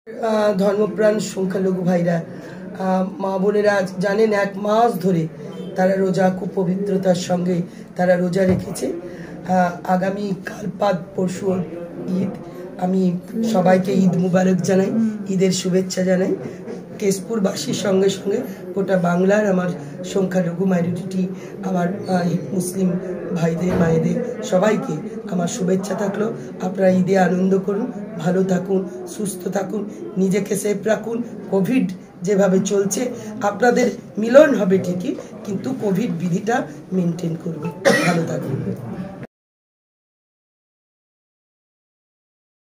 ধর্মপ্রাণ সংখ্যালঘু ভাইরা মা বোনেরা জানেন 1 মাস ধরে তারা রোজা খুব পবিত্রতার সঙ্গে তারা রোজা রেখেছে। আগামী কাল পরশু ঈদ। আমি সবাইকে ঈদ মুবারক জানাই, ঈদের শুভেচ্ছা জানাই। কেশপুরবাসীর সঙ্গে সঙ্গে গোটা বাংলার আমার সংখ্যালঘু মাইনরিটি আমার মুসলিম ভাইদের মায়েদের সবাইকে আমার শুভেচ্ছা থাকলো। আপনারা ঈদে আনন্দ করুন, ভালো থাকুন, সুস্থ থাকুন, নিজেকে সেফ রাখুন। কোভিড যেভাবে চলছে আপনাদের মিলন হবে ঠিকই, কিন্তু কোভিড বিধিটা মেনটেন করবে। ভালো থাকুন।